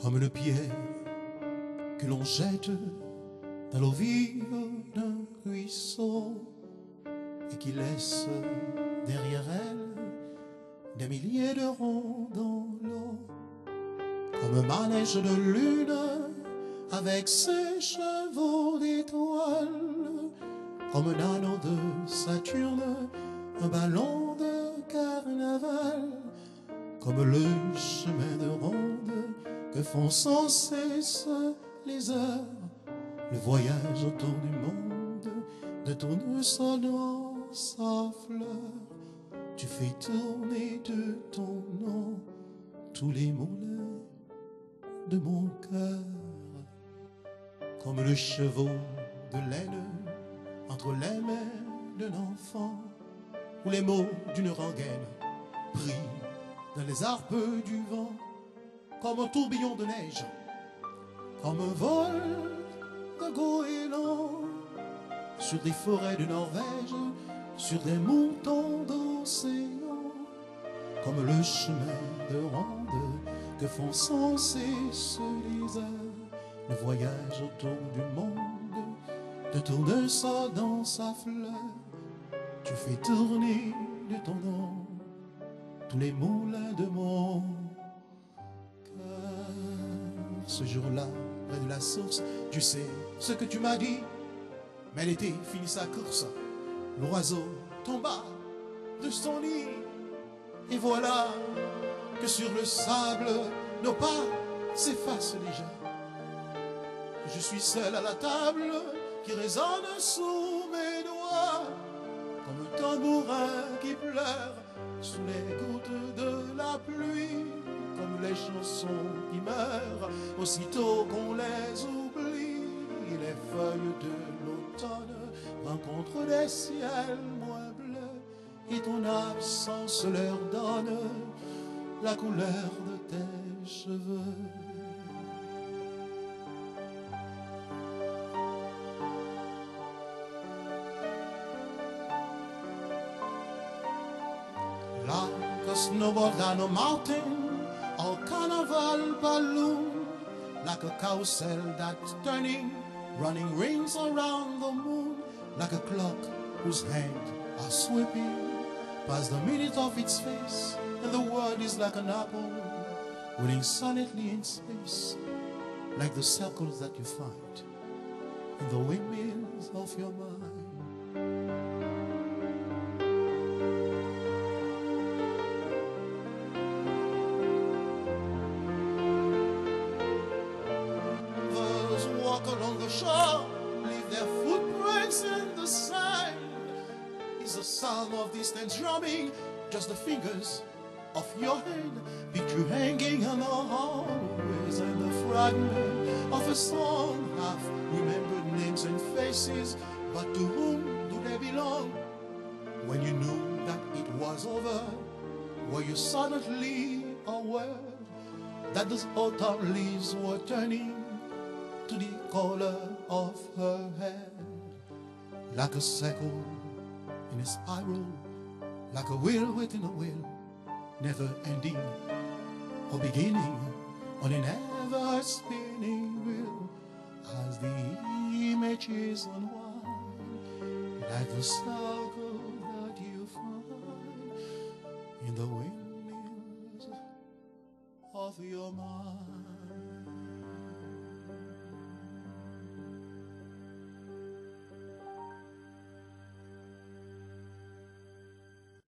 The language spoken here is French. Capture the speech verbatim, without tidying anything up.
comme le pierre que l'on jette dans l'eau vive d'un ruisseau et qui laisse derrière elle des milliers de ronds dans l'eau, comme un manège de lune avec ses chevaux d'étoiles, comme un anneau de Saturne, un ballon de carnaval, comme le chemin de ronde que font sans cesse les heures, le voyage autour du monde de tournesol dans sa fleur. Tu fais tourner de ton nom tous les moulins de mon cœur, comme le chevaux de laine entre les mains d'un enfant, ou les mots d'une rengaine pris dans les harpes du vent, comme un tourbillon de neige, comme un vol de goéland sur des forêts de Norvège, sur des montants d'océan, comme le chemin de ronde que font sans cesse les heures, le voyage autour du monde de tournesol dans sa fleur. Tu fais tourner de ton nom tous les moulins de mon cœur. Ce jour-là, près de la source, tu sais ce que tu m'as dit, mais l'été finit sa course. L'oiseau tomba de son nid, et voilà que sur le sable, nos pas s'effacent déjà. Je suis seul à la table qui résonne sous mes doigts, comme un tambourin qui pleure sous les gouttes de la pluie, comme les chansons qui meurent aussitôt qu'on les oublie. Les feuilles de l'automne rencontrent des ciels moins bleus, et ton absence leur donne la couleur de tes cheveux. Like a snowball down a mountain, or carnival balloon, like a carousel that's turning, running rings around the moon, like a clock whose hands are sweeping past the minute of its face, and the world is like an apple wheeling silently in space, like the circles that you find in the windmills of your mind. Walk along the shore, leave their footprints in the sand. Is the sound of distant drumming just the fingers of your hand? Picture hanging on the hallways and the fragment of a song, half remembered names and faces, but to whom do they belong? When you knew that it was over, were you suddenly aware that those autumn leaves were turning to the color of her hair, like a circle in a spiral, like a wheel within a wheel, never ending or beginning on an ever spinning wheel, as the images unwind, like the circle that you find in the windmills of your mind.